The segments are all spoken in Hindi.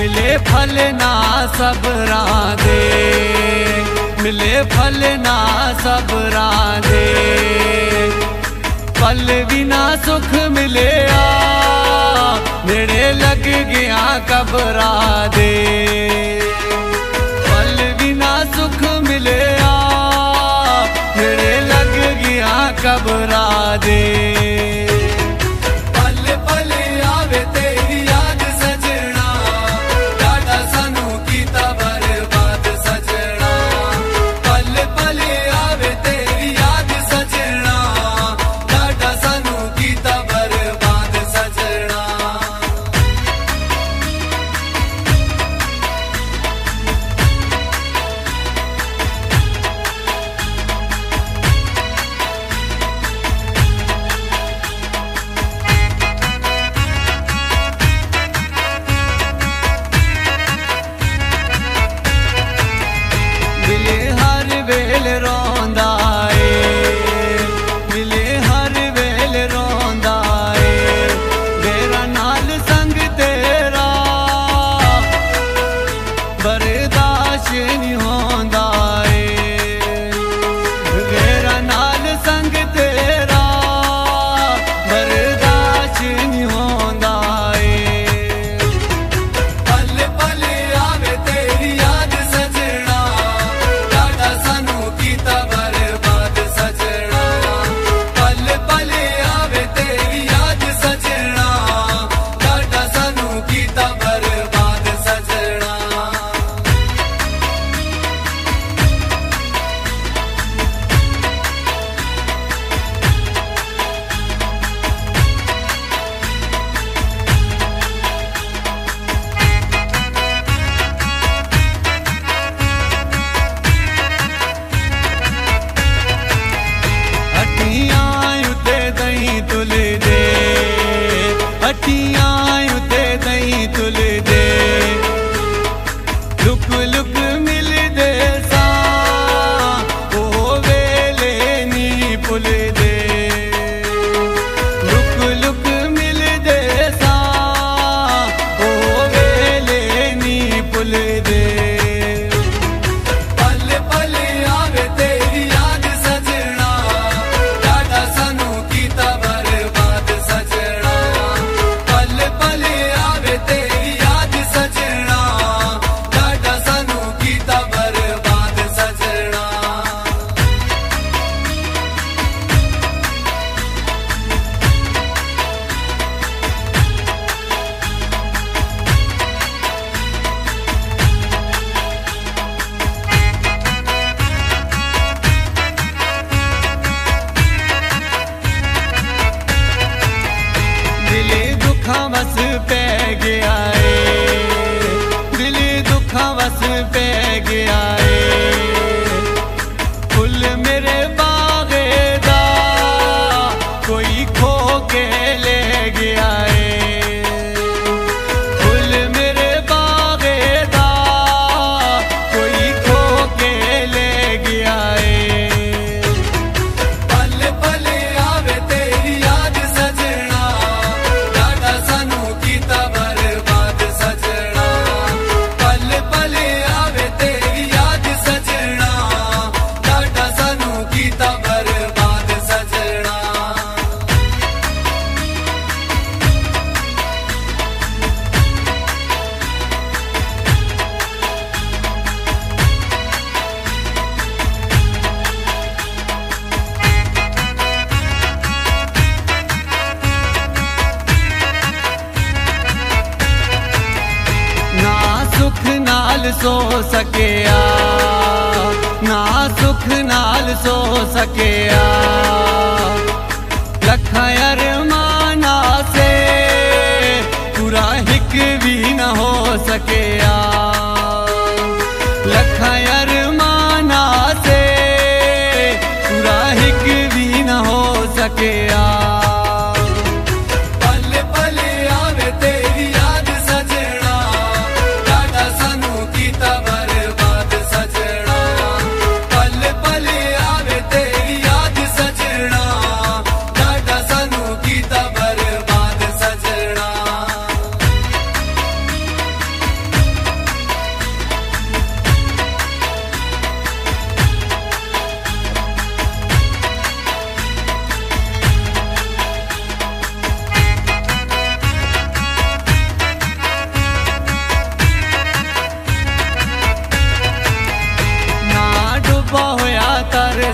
मिले फल ना सबरां दे, मिले फल ना सबरां दे। पल बिना सुख मिले नेड़े लग गया कबरां दे। पल बिना सुख मिले नेड़े लग गया कबरां दे। सो सकिया ना सुख नाल सो सकिया लखां अरमाना से पूरा हिक भी न हो सकिया लखां अरमाना से पूरा हिक भी न हो सकिया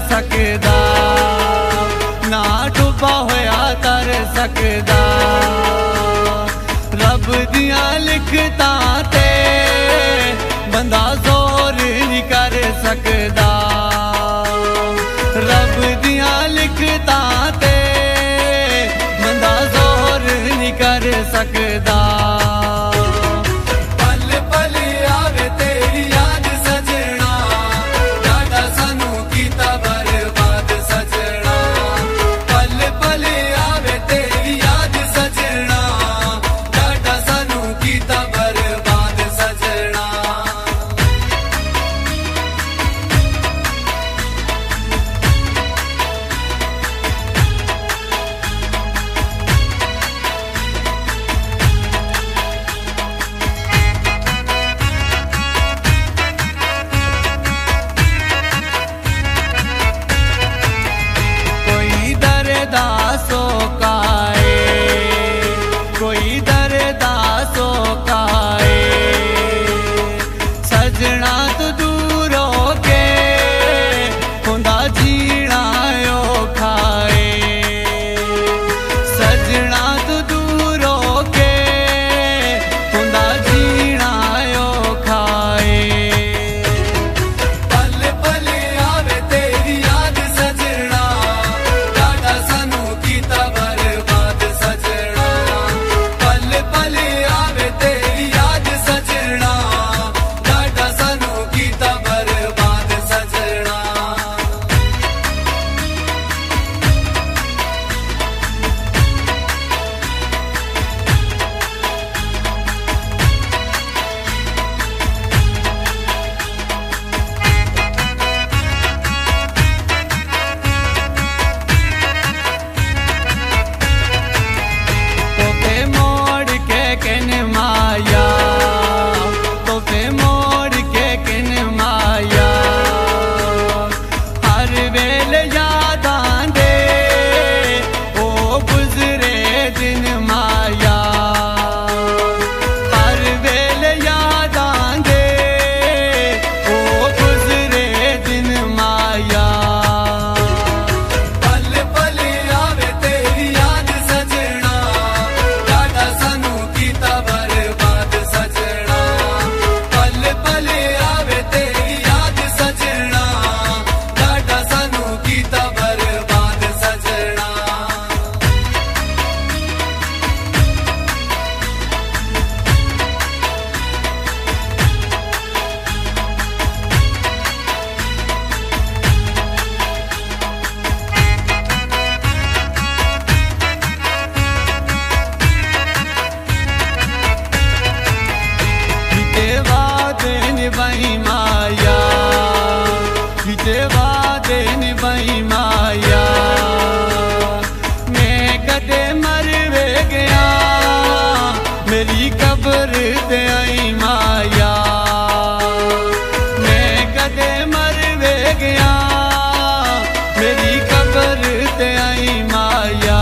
सकदा, ना डुबा होया तर सकदा। रब दिया लिखता ते बंदा जोर नहीं कर सकदा, रब दिया लिखता ते बंदा जोर नहीं कर सकदा। पल पल आवे तेरी याद सजना, डाडा सानू कीता बर्बाद सजना। पल पल आवे तेरी याद सजना, डाडा सानू कीता बर्बाद सजना। दासो काए, कोई दरदासो काए, सजना तो दूर होके होंदा जीना यो खाए। सजना तो दूर होके होंदा जीना यो खाए। पल पल आवे तेरी याद सजना, बर्बाद सजना। पल पल आवे तेरी याद सजना, डाडा सानू कीता बर्बाद सजना। निभाई माया, बीते वादे निभाई माया। मैं कदे मर वे गया, मेरी कब्र ते आई माया। मैं कदे मर वे गया, मेरी कब्र ते आई माया।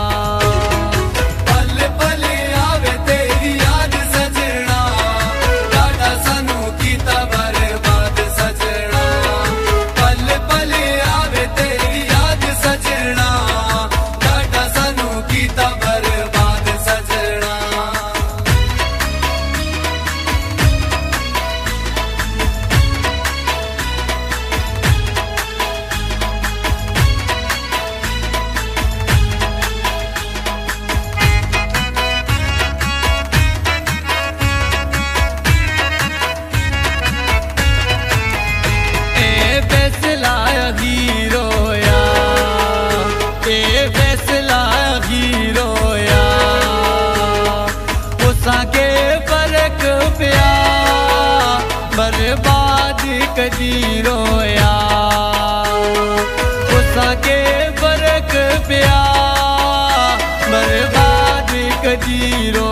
बर्बाद कदी रोया, उसके फर्क पिया, बर्बाद कदी रो।